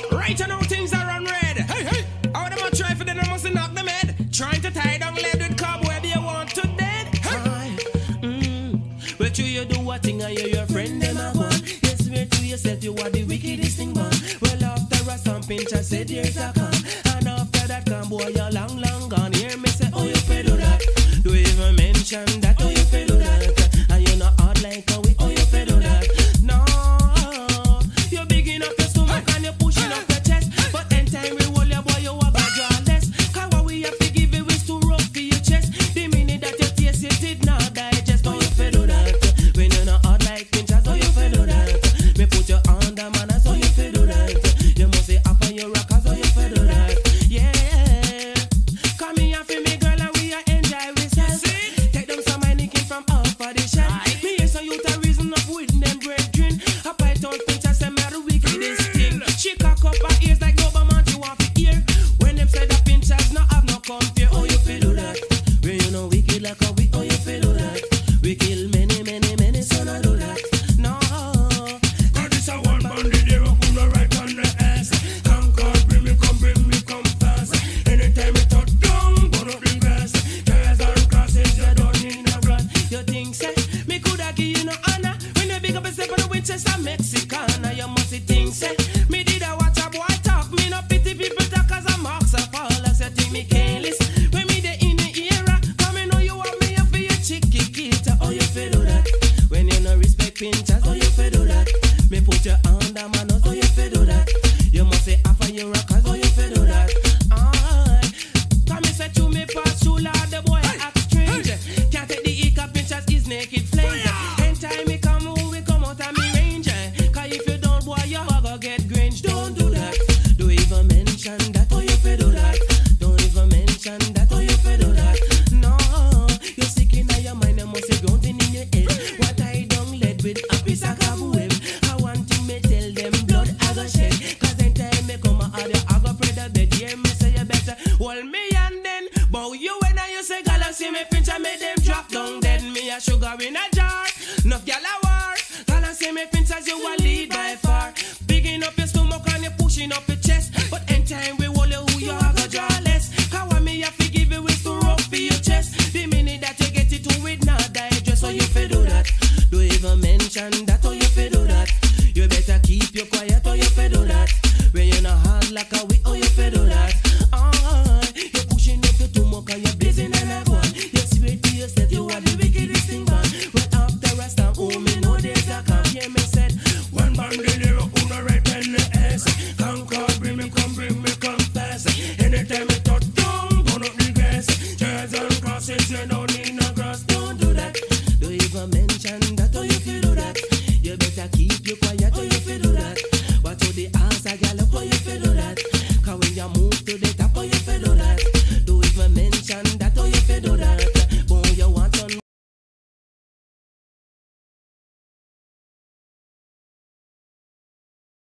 Right now things are on red. Hey, hey. How them a try for them, I must knock them head. Trying to tie down lead with cobweb, you want to dead. Hey. But you do what thing, and you your friend them a one. You swear to yourself you are the wickedest thing man. Well after a some pinch I said years a come. And after that come boy you're long, long gone. Hear me say, oh you feel do that. Do you even mention that, oh you feel do that. And you not hard like a wick, oh you feel do that. No, you're big enough your stomach and you're pushing up your chest. But anytime we roll your boy you a bad draw less. Cause what we have to give you is too rough for your chest. The minute that you taste it did not digest, oh you feel do that. When you're not hard like pinchers, oh you feel do that. Me put your under man, so you feel do that. You must say up on your rockers, so you feel do that. Yeah, come here for me girl and we are enjoy ourselves. Take them some money came from off of the shelf. Me hear some youth a reason up with them brethren. A python pincher say me the wickedest thing. She cock up her ears like nobody man you want to hear. When them say the pinchers not have no compare, oh you feel do that. When you know wicked like a we, oh you feel do that. We kill many, many, many, so not do that. No, cause this a one bandit, they rock on the right on the ass. Concord, bring me come fast. Anytime we touch down, burn up the grass. Tires and crosses, you don't need no blood. You think say, me coulda give you no honor. When you big up yourself on the Winchester Mexicana, you must think say, me did a watch a boy talk. Me no pity people talk cause I'm marks of all. I said, think me careless. When me dey in the era, come me know you want me up for your chicky kita. Oh, you feel do that. When you no respect pinchers, oh, you feel do that. Me put your under man, oh, you feel do that. You must say half of your rockers, oh, you feel do that. Come me say to me pass through Lord, the boy act strange. Can't take the ick of pinchers, his naked flame. Anytime me come, we come out of me range. Cause if you don't, boy, you go get grange. Don't do that. Don't even mention that, oh, you feel do that. Don't even mention that, oh, you feel do that. No, you're sick in your mind, you must say grounding in your head. What I don't let with a piece of cobweb. I want to me tell them blood I go shed. Cause anytime me come out there, I go pray the bed. Hear me say you better hold me and then bow you when I you say galaxy me pinch and make them drop down dead. Me a sugar in a jar, enough gal a war. Galaxy me pinch as you a lead by far. Bigging up your stomach and you pushing up your chest. But anytime we hold you who you a go draw less. Cause what me have to give you is too rough for your chest. The minute that you get it to it not digest, so you feel do that. Don't even mention that, oh you feel do that. You better keep you quiet, oh you feel do that. When you're not hard like a wick, oh you feel do that. You're pushing up your stomach and you're blazing and a one. You swear to yourself you are the wickedest thing man. Well after a storm, oh me know there's a calm. Hear me said, one bandolero on the right and the ass. Concord, bring me come fast. Anytime you touch down, burn up the grass. Tires and crosses, you don't need no grass. Don't do that. Don't even mention that, oh you feel do that. You better keep you quiet, oh you feel do that. But to the ass a gal up, oh you feel do that. Cause when you move to the top, oh you feel do that. Don't even mention that, oh you feel do that.